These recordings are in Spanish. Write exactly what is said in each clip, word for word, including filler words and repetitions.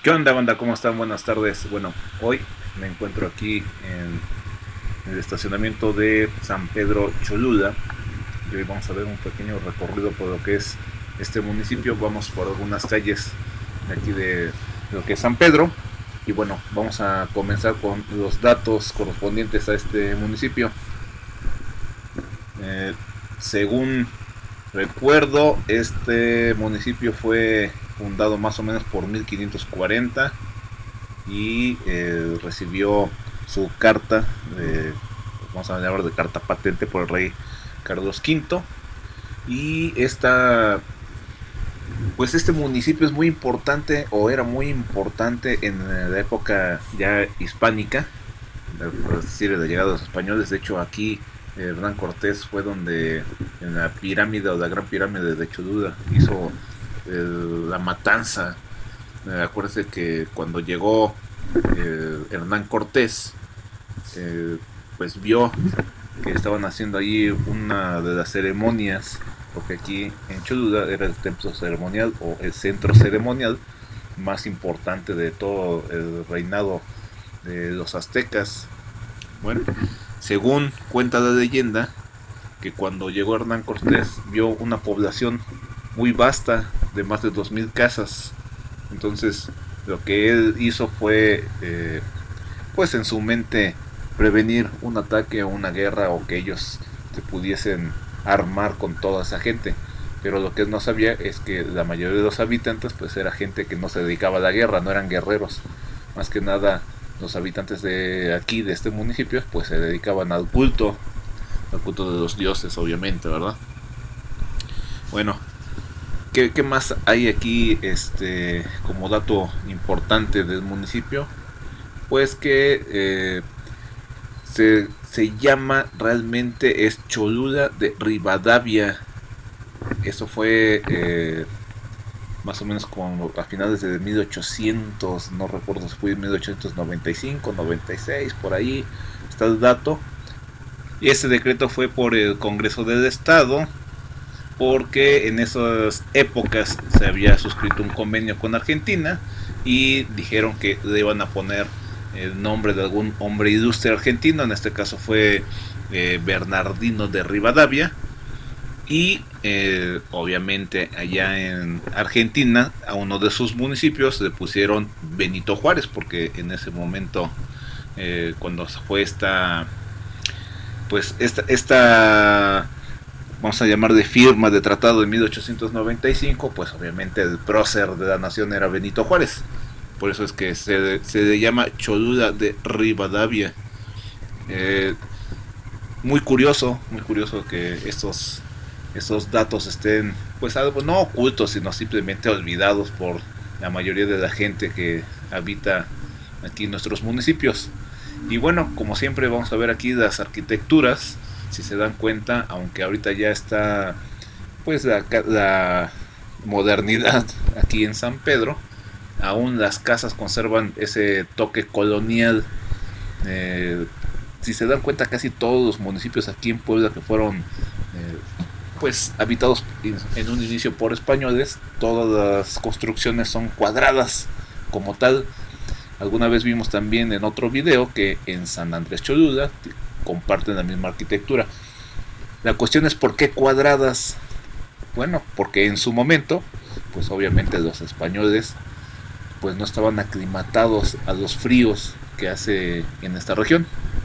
¿Qué onda, banda? ¿Cómo están? Buenas tardes. Bueno, hoy me encuentro aquí en el estacionamiento de San Pedro Cholula y hoy vamos a ver un pequeño recorrido por lo que es este municipio. Vamos por algunas calles de aquí de lo que es San Pedro y bueno, vamos a comenzar con los datos correspondientes a este municipio. Eh, Según recuerdo, este municipio fue fundado más o menos por mil quinientos cuarenta y eh, recibió su carta, de, vamos a llamar de carta patente por el rey Carlos quinto. Y esta, pues este municipio es muy importante, o era muy importante en la época ya hispánica, es decir, de la llegada de los españoles. De hecho, aquí Hernán Cortés fue donde, en la pirámide o la gran pirámide de Cholula, hizo el, la matanza. Eh, acuérdense que cuando llegó eh, Hernán Cortés, eh, pues vio que estaban haciendo ahí una de las ceremonias, porque aquí en Cholula era el templo ceremonial o el centro ceremonial más importante de todo el reinado de los aztecas. Bueno, según cuenta la leyenda, que cuando llegó Hernán Cortés vio una población muy vasta de más de dos mil casas. Entonces lo que él hizo fue, eh, pues en su mente, prevenir un ataque o una guerra, o que ellos se pudiesen armar con toda esa gente. Pero lo que él no sabía es que la mayoría de los habitantes pues era gente que no se dedicaba a la guerra, no eran guerreros. Más que nada los habitantes de aquí, de este municipio, pues se dedicaban al culto, al culto de los dioses, obviamente, ¿verdad? Bueno, ¿qué, qué más hay aquí, este, como dato importante del municipio? Pues que eh, se, se llama realmente es Cholula de Rivadavia. Eso fue eh, más o menos como a finales de mil ochocientos, no recuerdo si fue mil ochocientos noventa y cinco, noventa y seis, por ahí está el dato. Y ese decreto fue por el Congreso del Estado, porque en esas épocas se había suscrito un convenio con Argentina y dijeron que le iban a poner el nombre de algún hombre ilustre argentino. En este caso fue eh, Bernardino de Rivadavia. Y eh, obviamente allá en Argentina a uno de sus municipios le pusieron Benito Juárez, porque en ese momento, eh, cuando fue esta, pues esta, esta, vamos a llamar de firma de tratado de mil ochocientos noventa y cinco, pues obviamente el prócer de la nación era Benito Juárez. Por eso es que se, se le llama Cholula de Rivadavia. Eh, muy curioso, muy curioso que estos esos datos estén, pues algo no ocultos, sino simplemente olvidados por la mayoría de la gente que habita aquí en nuestros municipios. Y bueno, como siempre vamos a ver aquí las arquitecturas. Si se dan cuenta, aunque ahorita ya está pues la, la modernidad aquí en San Pedro, aún las casas conservan ese toque colonial. Eh, si se dan cuenta, casi todos los municipios aquí en Puebla que fueron eh, pues habitados en un inicio por españoles, todas las construcciones son cuadradas como tal. Alguna vez vimos también en otro video que en San Andrés Cholula comparten la misma arquitectura. La cuestión es por qué cuadradas. Bueno, porque en su momento, pues obviamente los españoles pues no estaban aclimatados a los fríos que hace en esta región.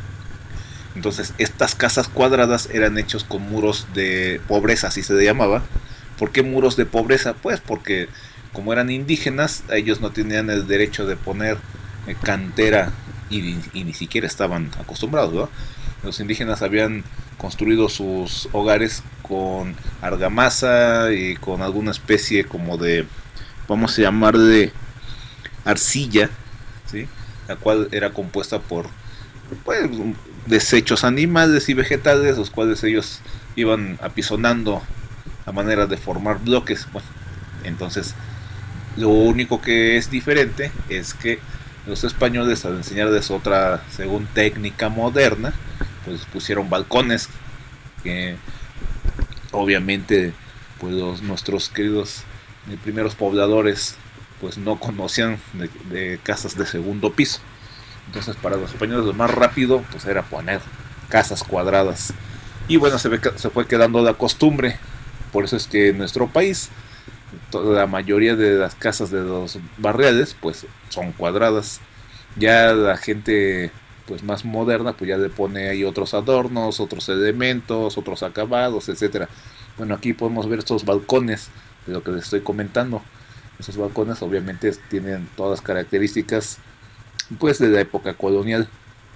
Entonces estas casas cuadradas eran hechos con muros de pobreza, así se le llamaba. ¿Por qué muros de pobreza? Pues porque como eran indígenas, ellos no tenían el derecho de poner eh, cantera y, y ni siquiera estaban acostumbrados, ¿no? Los indígenas habían construido sus hogares con argamasa y con alguna especie como de, vamos a llamar de arcilla, ¿sí? La cual era compuesta por pues, desechos animales y vegetales, los cuales ellos iban apisonando a manera de formar bloques. Bueno, entonces lo único que es diferente es que los españoles, al enseñarles otra, según técnica moderna, pues pusieron balcones que obviamente pues los, nuestros queridos primeros pobladores pues no conocían de, de casas de segundo piso. Entonces para los españoles lo más rápido pues era poner casas cuadradas. Y bueno, se, ve, se fue quedando la costumbre. Por eso es que en nuestro país toda la mayoría de las casas de los barriales pues son cuadradas. Ya la gente pues más moderna pues ya le pone ahí otros adornos, otros elementos, otros acabados, etcétera. Bueno, aquí podemos ver estos balcones de lo que les estoy comentando. Esos balcones obviamente tienen todas las características pues de la época colonial.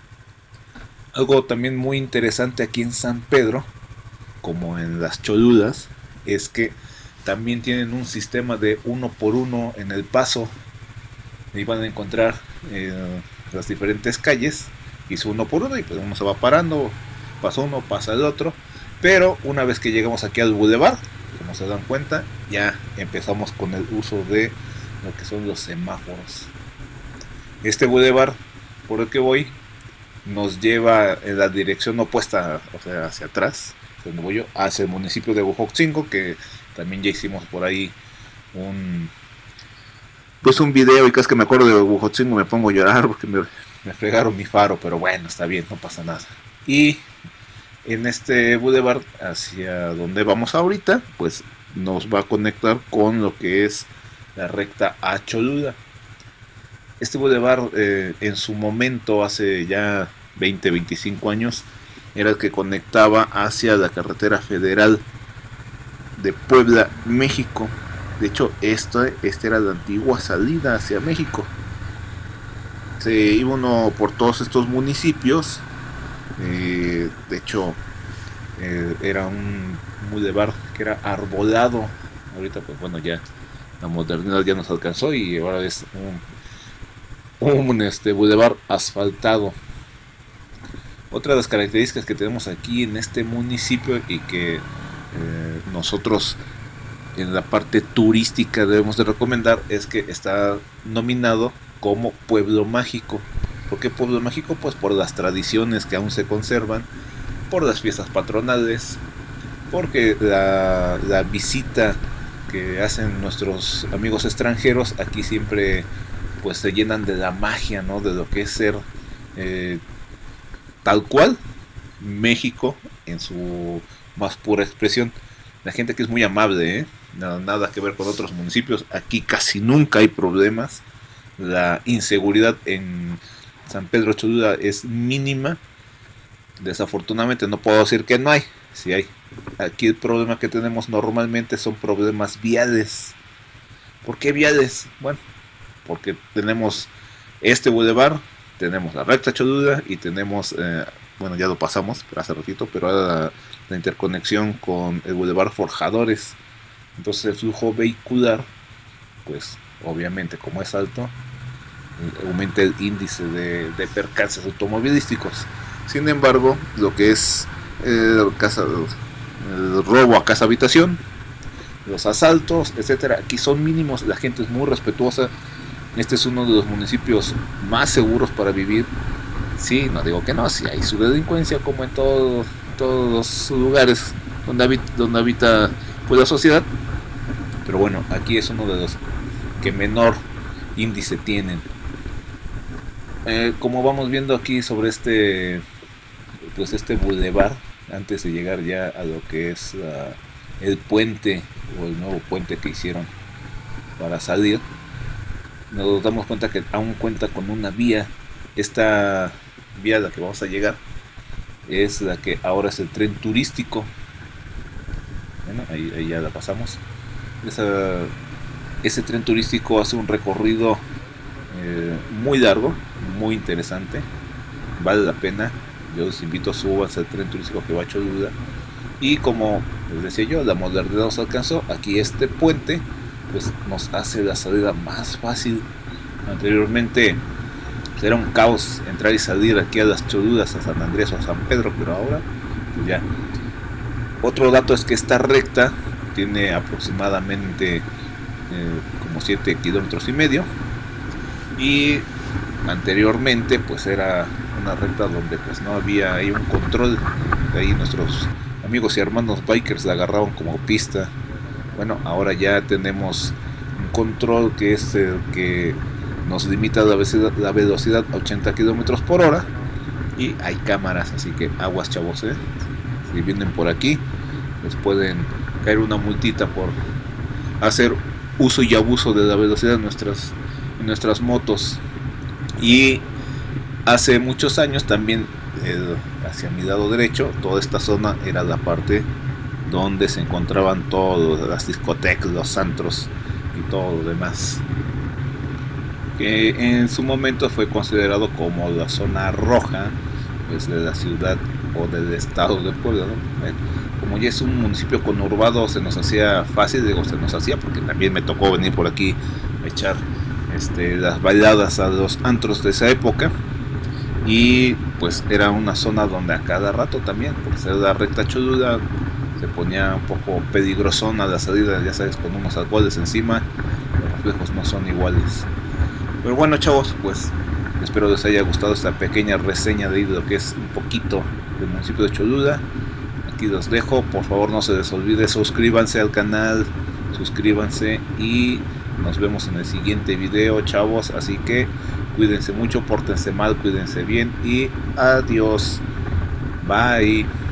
Algo también muy interesante aquí en San Pedro, como en las Choludas, es que también tienen un sistema de uno por uno en el paso. Ahí van a encontrar eh, las diferentes calles, y su uno por uno, y pues uno se va parando, pasa uno, pasa el otro. Pero una vez que llegamos aquí al bulevar, como se dan cuenta, ya empezamos con el uso de lo que son los semáforos. Este bulevar por el que voy nos lleva en la dirección opuesta, o sea, hacia atrás, donde voy yo, hacia el municipio de Huejotzingo, que también ya hicimos por ahí un pues un video, y cada vez que me acuerdo de Huejotzingo me pongo a llorar porque me, me fregaron mi faro, pero bueno, está bien, no pasa nada. Y en este bulevar hacia donde vamos ahorita, pues nos va a conectar con lo que es la recta a Cholula. Este bulevar eh, en su momento, hace ya veinte, veinticinco años, era el que conectaba hacia la carretera federal de Puebla, México. De hecho, esta, esta era la antigua salida hacia México. Se iba uno por todos estos municipios. Eh, de hecho, eh, era un bulevar que era arbolado. Ahorita, pues bueno, ya la modernidad ya nos alcanzó y ahora es un, un este, bulevar asfaltado. Otra de las características que tenemos aquí en este municipio, y que eh, nosotros en la parte turística debemos de recomendar, es que está nominado como pueblo mágico. ¿Por qué pueblo mágico? Pues por las tradiciones que aún se conservan, por las fiestas patronales, porque la, la visita que hacen nuestros amigos extranjeros aquí siempre pues se llenan de la magia, ¿no? De lo que es ser eh, tal cual México en su más pura expresión. La gente aquí es muy amable, ¿eh? Nada, nada que ver con otros municipios. Aquí casi nunca hay problemas. La inseguridad en San Pedro Cholula es mínima. Desafortunadamente no puedo decir que no hay, sí hay. Aquí el problema que tenemos normalmente son problemas viales. ¿Por qué viales? Bueno, porque tenemos este bulevar, tenemos la recta Cholula y tenemos, eh, bueno, ya lo pasamos pero hace ratito, pero ahora la, la interconexión con el bulevar Forjadores. Entonces el flujo vehicular, pues obviamente como es alto, aumenta el índice de, de percances automovilísticos. Sin embargo, lo que es el, casa, el robo a casa habitación, los asaltos, etcétera, aquí son mínimos. La gente es muy respetuosa. Este es uno de los municipios más seguros para vivir. Sí, no digo que no, sí hay su delincuencia como en todo, todos los lugares donde habita, donde habita pues, la sociedad. Pero bueno, aquí es uno de los que menor índice tienen. Eh, como vamos viendo aquí sobre este pues este bulevar, antes de llegar ya a lo que es uh, el puente o el nuevo puente que hicieron para salir, nos damos cuenta que aún cuenta con una vía. Esta vía a la que vamos a llegar es la que ahora es el tren turístico. Bueno, ahí, ahí ya la pasamos. Esa, ese tren turístico hace un recorrido eh, muy largo, muy interesante, vale la pena. Yo los invito a subanse al tren turístico que va a Cholula. Y como les decía yo, la modernidad nos alcanzó. Aquí este puente pues nos hace la salida más fácil. Anteriormente pues, era un caos entrar y salir aquí a las Cholulas, a San Andrés o a San Pedro, pero ahora pues ya. Otro dato es que esta recta tiene aproximadamente eh, como siete kilómetros y medio, y anteriormente pues era una recta donde pues no había ahí un control. De ahí nuestros amigos y hermanos bikers la agarraban como pista. Bueno, ahora ya tenemos un control que es el que nos limita la velocidad, la velocidad a ochenta kilómetros por hora, y hay cámaras, así que aguas, chavos, ¿eh? Si vienen por aquí les pueden caer una multita por hacer uso y abuso de la velocidad de nuestras, de nuestras motos. Y hace muchos años también, eh, hacia mi lado derecho, toda esta zona era la parte donde se encontraban todas las discotecas, los antros y todo lo demás, que en su momento fue considerado como la zona roja, pues, de la ciudad o del estado de Puebla, ¿no? Bueno, como ya es un municipio conurbado, se nos hacía fácil, digo, se nos hacía porque también me tocó venir por aquí a echar este, las bailadas a los antros de esa época, y pues era una zona donde a cada rato también, por ser la recta Cholula, se ponía un poco peligrosona la salida, ya sabes, con unos alcoholes encima, los reflejos no son iguales. Pero bueno, chavos, pues espero les haya gustado esta pequeña reseña de lo que es un poquito del municipio de Cholula. Aquí los dejo, por favor no se les olvide, suscríbanse al canal, suscríbanse y nos vemos en el siguiente video, chavos. Así que cuídense mucho, pórtense mal, cuídense bien y adiós, bye.